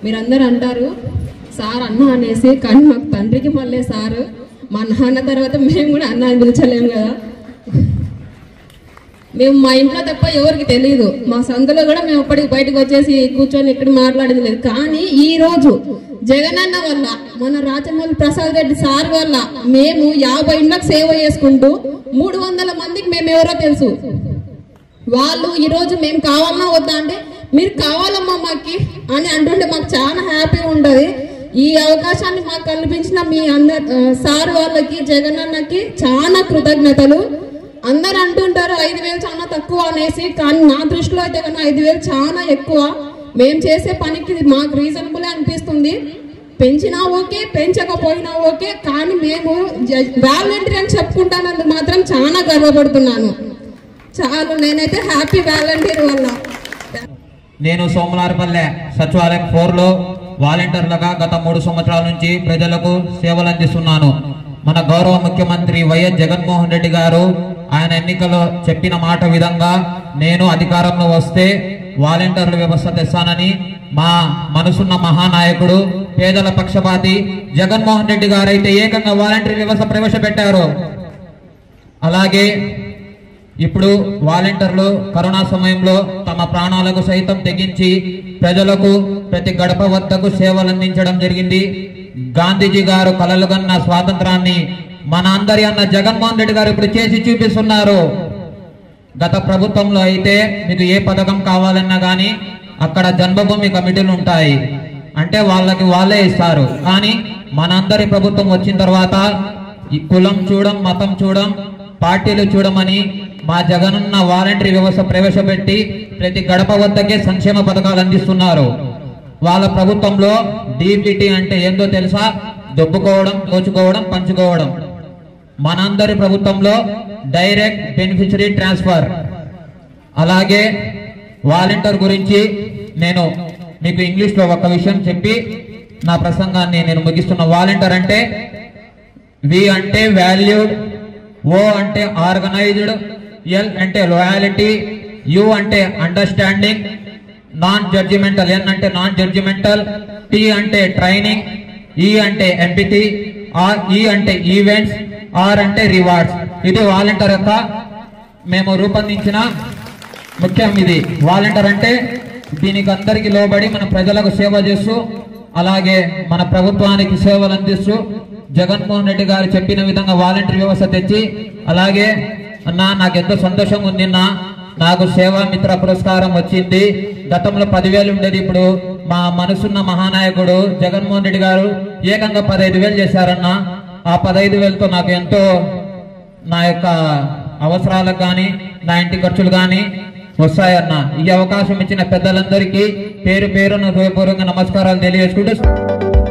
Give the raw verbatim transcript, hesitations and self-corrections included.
మీరందరూ అంటారు సార్ అన్న అనేసి, కానీ మాకు తండ్రికి మళ్ళీ సారు, మా నాన్న తర్వాత మేము కూడా అన్న అని పిలిచలేము కదా. మేము మా ఇంట్లో తప్ప ఎవరికి తెలియదు, మా సందులో కూడా మేము ఎప్పటికి బయటకు వచ్చేసి కూర్చొని ఎక్కడ మాట్లాడేది లేదు. కానీ ఈ రోజు జగనన్న వల్ల, మన రాజమౌళి ప్రసాద్ రెడ్డి సార్ వల్ల మేము యాభై ఇండ్లకు సేవ చేసుకుంటూ మూడు వందల మందికి మేము ఎవరో తెలుసు. వాళ్ళు ఈరోజు మేము కావాలన్నా వద్దా అంటే మీరు కావాలమ్మా మాకి అని అంటుంటే మాకు చాలా హ్యాపీగా ఉంటుంది. ఈ అవకాశాన్ని మాకు కల్పించిన మీ అందరు సార్ వాళ్ళకి, జగనన్నకి చాలా కృతజ్ఞతలు. అందరు అంటుంటారు ఐదు వేలు చాలా తక్కువ అనేసి, కానీ నా దృష్టిలో అయితే కన్నా ఐదు వేలు చాలా ఎక్కువ. మేము చేసే పనికి మాకు రీజనబుల్ అనిపిస్తుంది. పెంచినా ఓకే, పెంచకపోయినా ఓకే, కానీ మేము వాలంటీర్ అని చెప్పుకుంటానందుకు మాత్రం చాలా గర్వపడుతున్నాను. చాలు, నేనైతే హ్యాపీ వాలంటీర్ వల్ల. నేను సోమలారపల్లె సచివాలయం ఫోర్ లో వాలంటీర్లుగా గత మూడు సంవత్సరాల నుంచి ప్రజలకు సేవలు అందిస్తున్నాను. మన గౌరవ ముఖ్యమంత్రి వైఎస్ జగన్మోహన్ రెడ్డి గారు ఆయన ఎన్నికల్లో చెప్పిన మాట విధంగా నేను అధికారంలో వస్తే వాలంటీర్ల వ్యవస్థ తెస్తానని మా మనసున్న మహానాయకుడు, పేదల పక్షపాతి జగన్మోహన్ రెడ్డి గారు అయితే ఏకంగా వాలంటీర్ వ్యవస్థ ప్రవేశపెట్టారు. అలాగే ఇప్పుడు వాలంటీర్లు కరోనా సమయంలో తమ ప్రాణాలకు సైతం తెగించి ప్రజలకు ప్రతి గడప వద్దకు సేవలు అందించడం జరిగింది. గాంధీజీ గారు కలలుగన్న స్వాతంత్రాన్ని మన అందరి అన్న జగన్మోహన్ రెడ్డి గారు ఇప్పుడు చేసి చూపిస్తున్నారు. గత ప్రభుత్వంలో అయితే మీకు ఏ పథకం కావాలన్నా కానీ అక్కడ జన్మభూమి కమిటీలు ఉంటాయి, అంటే వాళ్ళకి వాళ్ళే ఇస్తారు. కానీ మనందరి ప్రభుత్వం వచ్చిన తర్వాత కులం చూడం, మతం చూడం, పార్టీలు చూడమని మా జగనన్న వాలంటరీ వ్యవస్థ ప్రవేశపెట్టి ప్రతి గడప వద్దకే సంక్షేమ పథకాలు అందిస్తున్నారు. వాళ్ళ ప్రభుత్వంలో డీబీటీ అంటే ఏందో తెలుసా? దొబ్బుకోవడం, దోచుకోవడం, పంచుకోవడం. మనందరి ప్రభుత్వంలో డైరెక్ట్ బెనిఫిషరీ ట్రాన్స్ఫర్. అలాగే వాలంటీర్ గురించి నేను మీకు ఇంగ్లీష్ లో ఒక విషయం చెప్పి నా ప్రసంగాన్ని నేను ముగిస్తున్న. వాలంటీర్ అంటే వి అంటే వాల్యూడ్, ఓ అంటే ఆర్గనైజ్డ్, ఎల్ అంటే లాయల్టీ, యు అంటే అండర్స్టాండింగ్, నాన్ జడ్జిమెంటల్, ఎన్ అంటే నాన్ జడ్జిమెంటల్, టీ అంటే ట్రైనింగ్, ఈ అంటే ఎంపథీ, ఆర్ ఈ అంటే ఈవెంట్స్, ఆర్ అంటే రివార్డ్స్. ఇది వాలంటీర్ యొక్క మేము రూపొందించిన ముఖ్యం. ఇది వాలంటీర్ అంటే దీనికి అందరికి లోబడి మన ప్రజలకు సేవ చేస్తూ, అలాగే మన ప్రభుత్వానికి సేవలు అందిస్తూ జగన్మోహన్ రెడ్డి గారు చెప్పిన విధంగా వాలంటీర్ వ్యవస్థ తెచ్చి, అలాగే అన్నా నాకు ఎంతో సంతోషం ఉంది, నా నాకు సేవా మిత్ర పురస్కారం వచ్చింది. గతంలో పదివేలు ఉండేది, ఇప్పుడు మా మనసున్న మహానాయకుడు జగన్మోహన్ రెడ్డి గారు ఏకంగా పదహైదు వేలు చేశారన్న. ఆ పదహైదు వేలతో నాకు ఎంతో నా యొక్క అవసరాలకు కానీ నా ఇంటి ఖర్చులు కానీ వస్తాయన్న. ఈ అవకాశం ఇచ్చిన పెద్దలందరికీ పేరు పేరున హృదయపూర్వకంగా నమస్కారాలు తెలియజేసుకుంటూ